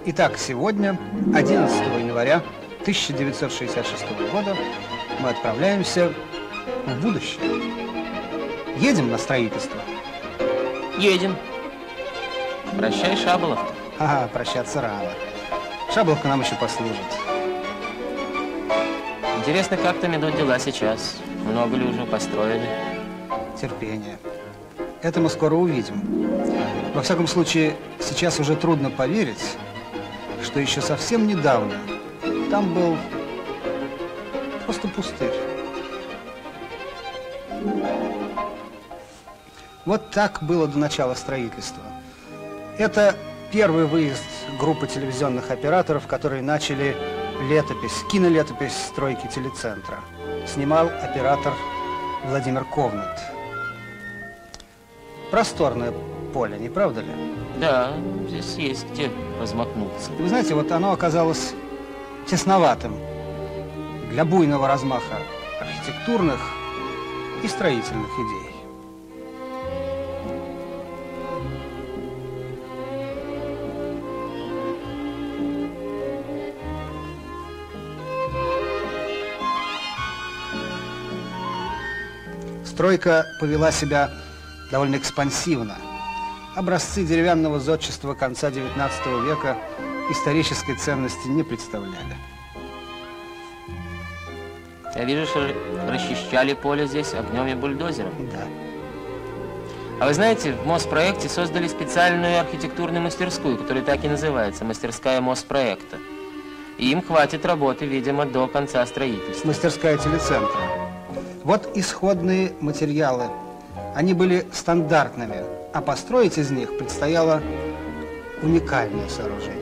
Итак, сегодня, 11 января 1966 года, мы отправляемся в будущее. Едем на строительство? Едем. Прощай, Шаболовка. Ага, прощаться рано. Шаболовка нам еще послужит. Интересно, как там идут дела сейчас? Много ли уже построили? Терпение. Это мы скоро увидим. Во всяком случае, сейчас уже трудно поверить, что еще совсем недавно там был просто пустырь. Вот так было до начала строительства. Это первый выезд группы телевизионных операторов, которые начали кинолетопись стройки телецентра. Снимал оператор Владимир Ковнат. Просторное поле, не правда ли? Да, здесь есть где размахнуться. Вы знаете, вот оно оказалось тесноватым для буйного размаха архитектурных и строительных идей. Стройка повела себя довольно экспансивно. Образцы деревянного зодчества конца XIX века исторической ценности не представляли. Я вижу, что расчищали поле здесь огнем и бульдозером. Да. А вы знаете, в Моспроекте создали специальную архитектурную мастерскую, которая так и называется, мастерская Моспроекта. И им хватит работы, видимо, до конца строительства. Мастерская телецентра. Вот исходные материалы. Они были стандартными, а построить из них предстояло уникальное сооружение.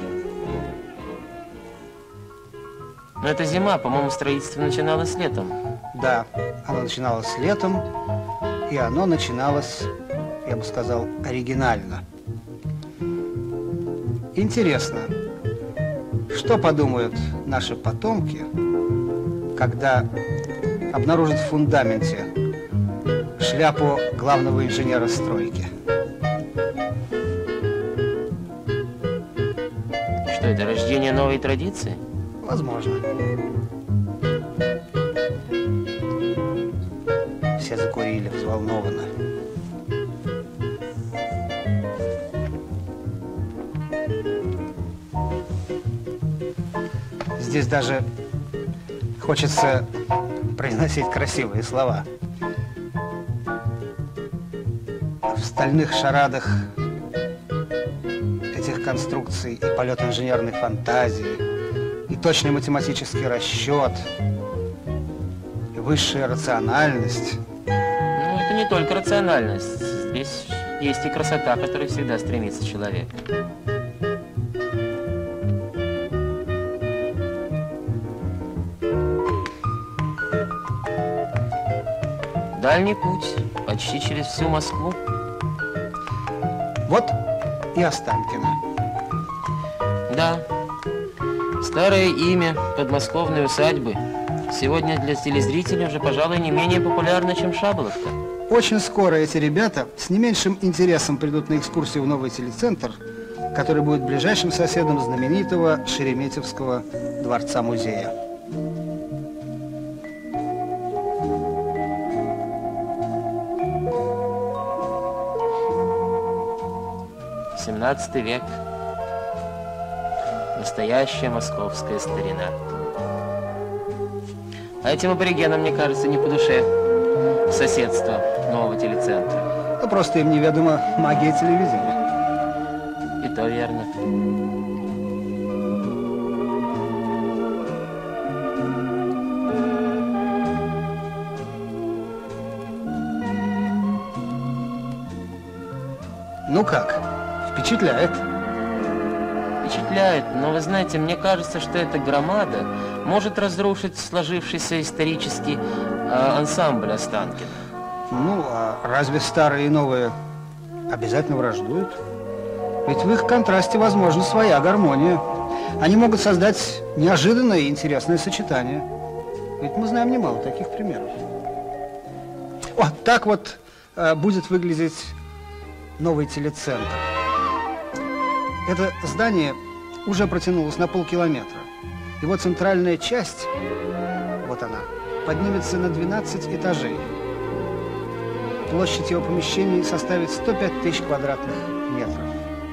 Но это зима, по-моему, строительство начиналось летом. Да, оно начиналось летом, и оно начиналось, я бы сказал, оригинально. Интересно, что подумают наши потомки, когда обнаружат в фундаменте шляпу главного инженера стройки? Что это, рождение новой традиции? Возможно. Все закурили взволнованно. Здесь даже хочется произносить красивые слова. В стальных шарадах этих конструкций и полет инженерной фантазии, и точный математический расчет, и высшая рациональность. Ну, это не только рациональность. Здесь есть и красота, к которой всегда стремится человек. Дальний путь, почти через всю Москву. Вот и Останкино. Да. Старое имя подмосковной усадьбы сегодня для телезрителей уже, пожалуй, не менее популярно, чем Шаболовка. Очень скоро эти ребята с не меньшим интересом придут на экскурсию в новый телецентр, который будет ближайшим соседом знаменитого Шереметьевского дворца-музея. XVII век. Настоящая московская старина. А этим аборигенам, мне кажется, не по душе соседство нового телецентра. Ну, просто им неведома магия телевидения. И то верно. Ну как, впечатляет? Впечатляет, но вы знаете, мне кажется, что эта громада может разрушить сложившийся исторический ансамбль Останкино. Ну, а разве старые и новые обязательно враждуют? Ведь в их контрасте возможна своя гармония. Они могут создать неожиданное и интересное сочетание. Ведь мы знаем немало таких примеров. Вот так вот будет выглядеть новый телецентр. Это здание уже протянулась на полкилометра. Его центральная часть, вот она, поднимется на 12 этажей. Площадь его помещений составит 105 тысяч квадратных метров.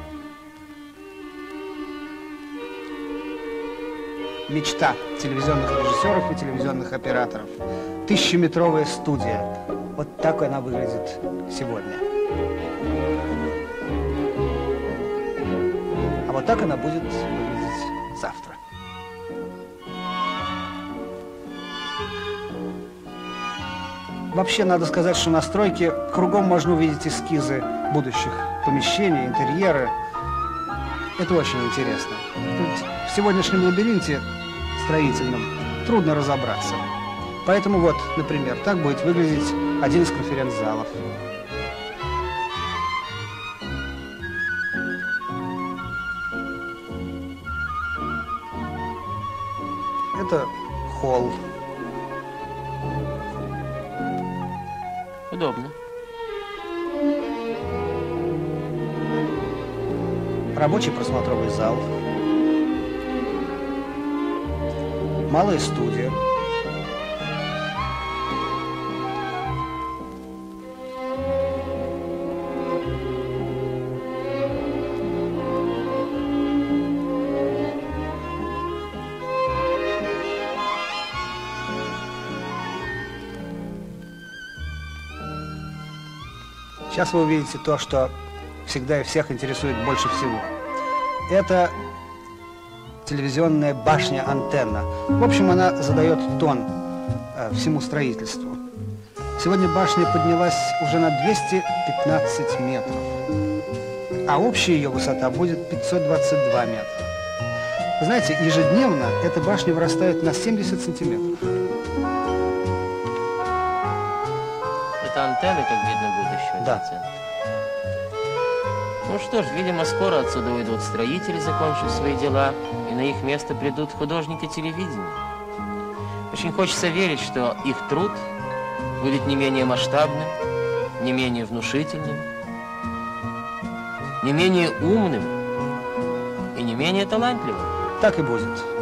Мечта телевизионных режиссеров и телевизионных операторов. 1000-метровая студия. Вот так она выглядит сегодня. А вот так она будет выглядеть завтра. Вообще, надо сказать, что на стройке кругом можно увидеть эскизы будущих помещений, интерьеры. Это очень интересно. Ведь в сегодняшнем лабиринте строительном трудно разобраться. Поэтому вот, например, так будет выглядеть один из конференц-залов. Это холл. Удобно. Рабочий просмотровый зал. Малая студия. Сейчас вы увидите то, что всегда и всех интересует больше всего. Это телевизионная башня-антенна. В общем, она задает тон всему строительству. Сегодня башня поднялась уже на 215 метров, а общая ее высота будет 522 метра. Вы знаете, ежедневно эта башня вырастает на 70 сантиметров. Это антенны, как видно, будущего. Да. Ну что ж, видимо, скоро отсюда уйдут строители, закончив свои дела, и на их место придут художники телевидения. Очень хочется верить, что их труд будет не менее масштабным, не менее внушительным, не менее умным и не менее талантливым. Так и будет.